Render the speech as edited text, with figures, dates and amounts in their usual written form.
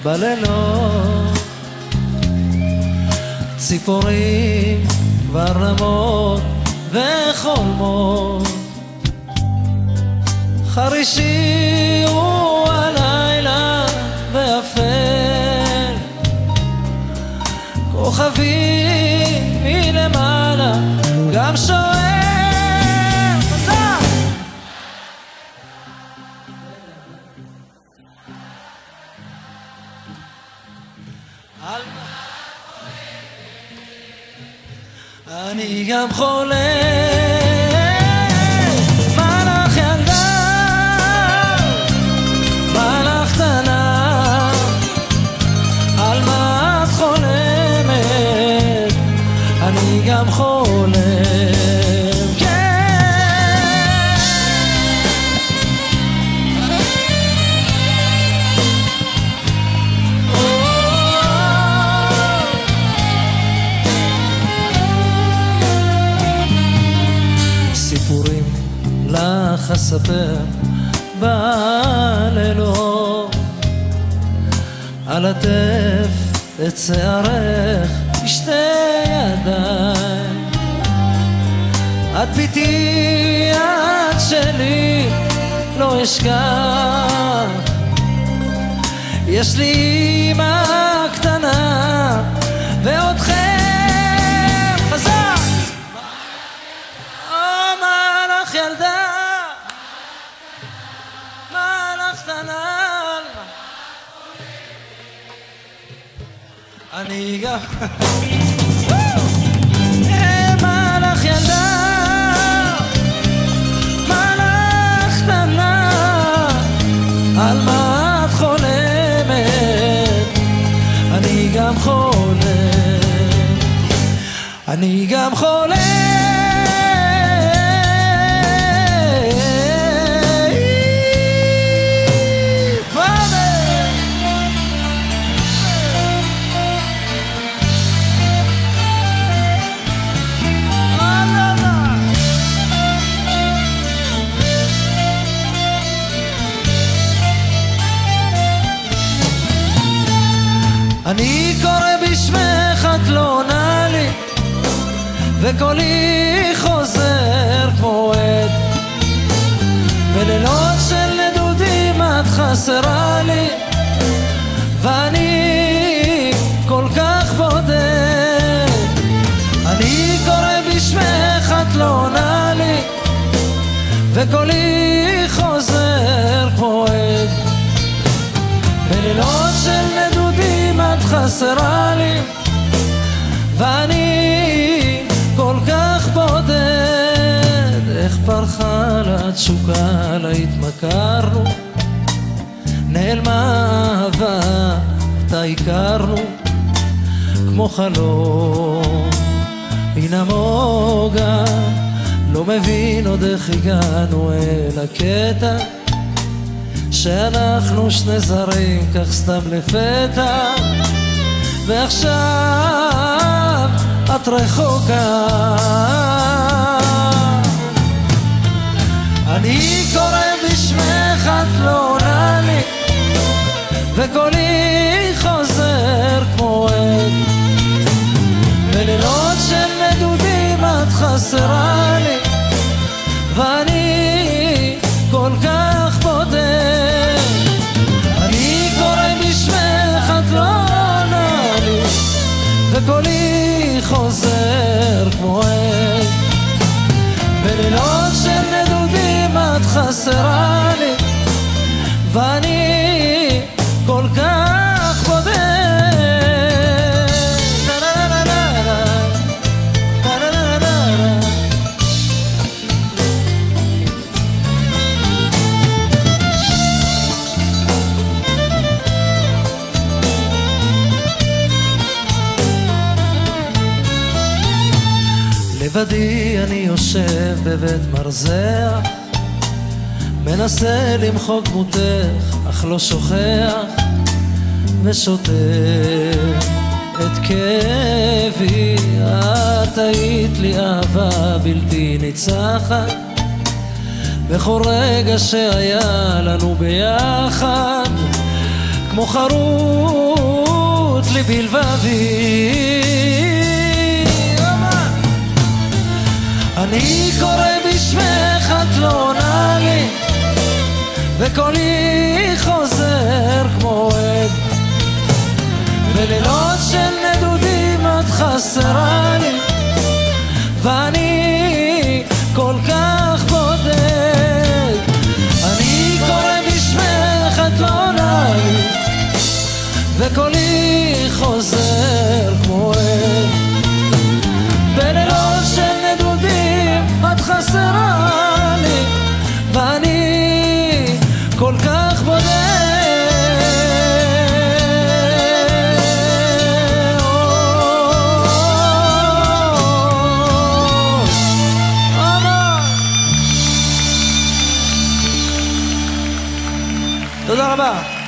בלילות, ציפורים כבר נמות וחולמות, חרישי הוא הלילה ואפל, כוכבים מלמעלה גם שואל. אני גם חולה, מלאך ילדה, מלאך קטנה, על מה את חולמת? אני גם חולם, כן. סיפורים לך אספר בלילות, על עטף את שערך בשתי ידיי, את ביתי את שלי לא אשכח, יש לי אמא קטנה ואותכם חזק. מלאך ילדה, מלאך קטנה, אני גם מלאך ילדה, מלאך קטנה, על מה את חולמת? אני גם חולם, אני גם חולם. אני קורא בשמך, את לא עונה לי, וקולי חוזר כמו עד, בלילות של נדודים את חסרה לי, ואני כל כך בודד. אני קורא בשמך, את לא עונה לי, וקולי חוזר כמו עד, בלילות של נדודים את חסרה לי, ואני כל כך בודד. איך פרחה לתשוקה לה התמכרנו, נעלמה אהבה אותה הכרנו, כמו חלום הנה מוגה, לא מבין עוד איך הגענו אל הקטע, שאנחנו שני זרים כך סתם לפתע, ועכשיו את רחוקה. אני קורא בשמך, את לא עונה לי, וקולי חוזר כמו עד, בלילות של נדודים את חסרה לי, ואני כל כך בודד. אני קורא בשמך, את לא עונה לי, וקולי חוזר כמו עד, בלילות של נדודים את חסרה לי, ואני כל כך בודד. לבדי אני יושב בבית מרזח, מנסה למחוק דמותך אך לא שוכח, ושותה את כאבי. את היית לי אהבה בלתי ניצחת, בכל רגע שהיה לנו ביחד, כמו חרוט לי בלבבי. אני קורא בשמך, את לא עונה לי, וקולי חוזר כמו עד. בלילות של נדודים את חסרה לי, ואני כל כך בודד. אני קורא בשמך, את לא עונה לי, וקולי חוזר כמו עד. בלילות של נדודים את חסרה לי, ואני כל כך בודד. תודה רבה.